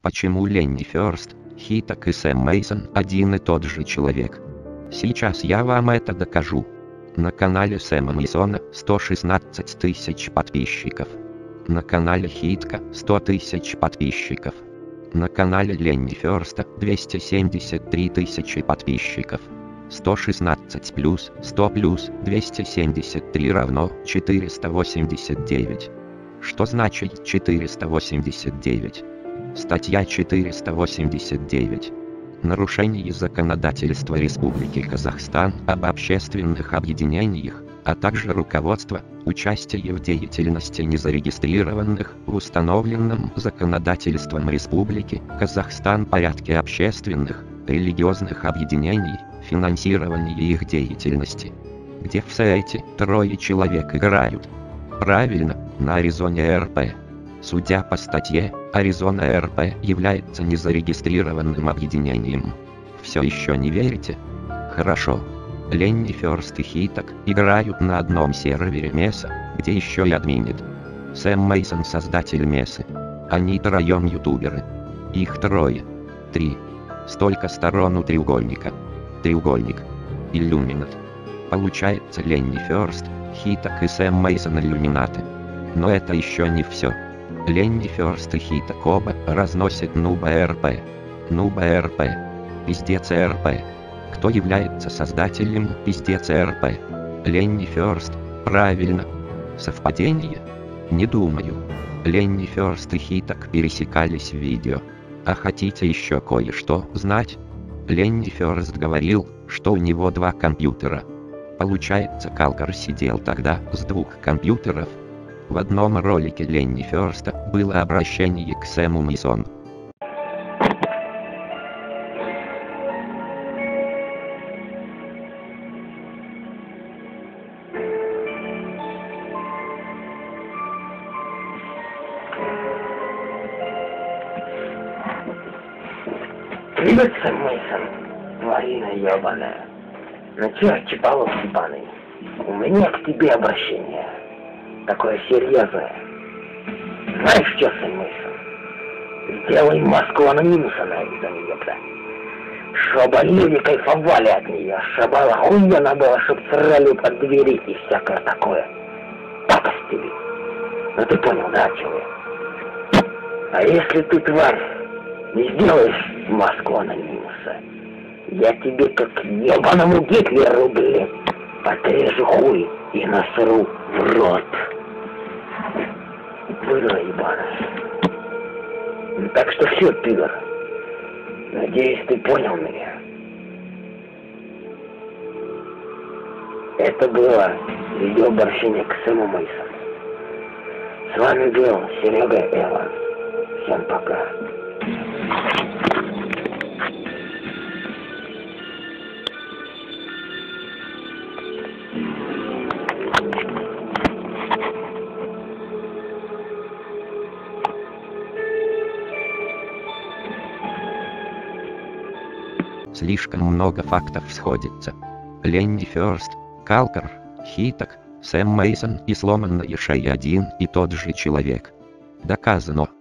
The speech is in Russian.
Почему Ленни Фёрст, Хиток и Сэм Мейсон один и тот же человек? Сейчас я вам это докажу. На канале Сэма Мейсона 116 тысяч подписчиков. На канале Хитка 100 тысяч подписчиков. На канале Ленни Фёрста 273 тысячи подписчиков. 116 плюс 100 плюс 273 равно 489. Что значит 489? Статья 489. Нарушение законодательства Республики Казахстан об общественных объединениях, а также руководство, участие в деятельности незарегистрированных в установленном законодательством Республики Казахстан порядке общественных, религиозных объединений, финансирование их деятельности. Где все эти трое человек играют? Правильно, на Аризоне РП. Судя по статье, Аризона РП является незарегистрированным объединением. Все еще не верите? Хорошо. Ленни Фёрст и Хиток играют на одном сервере Меса, где еще и админит Сэм Мейсон, создатель Месы. Они троем ютуберы. Их трое. 3. Столько сторон у треугольника. Треугольник. Иллюминат. Получается, Ленни Фёрст, Хиток и Сэм Мейсон иллюминаты. Но это еще не все. Ленни Фёрст и Хиток оба разносят Нуба РП. Нуба РП. Пиздец РП. Кто является создателем Пиздец РП? Ленни Фёрст, правильно. Совпадение? Не думаю. Ленни Фёрст и Хиток пересекались в видео. А хотите еще кое-что знать? Ленни Фёрст говорил, что у него 2 компьютера. Получается, Калкар сидел тогда с 2 компьютеров. В одном ролике Ленни Фёрста было обращение к Сэму Мейсону. Привет, Сэм Мейсон, тварина ебаная. Ну чё, чипалов ебаный, у меня к тебе обращение. Такое серьезное. Знаешь что, Сэм Мейсон? Сделай маску анонимуса на Аризоне, ёпта. Чтобы люди кайфовали от нее, чтобы охуенно было, чтоб срали под двери и всякое такое. Пакость тебе. Ну ты понял, да, о чём я? А если ты, тварь, не сделаешь маску анонимуса, я тебе как ебаному Гитлеру, блин, отрежу хуй и насру в рот. Было ебаное. Ну, так что все, пидор. Надеюсь, ты понял меня. Это было видеообращение к Сэму Мейсону. С вами был Серега Эван. Всем пока. Слишком много фактов сходится. Ленни Фёрст, Калкар, Хиток, Сэм Мейсон и сломанная шея один и тот же человек. Доказано.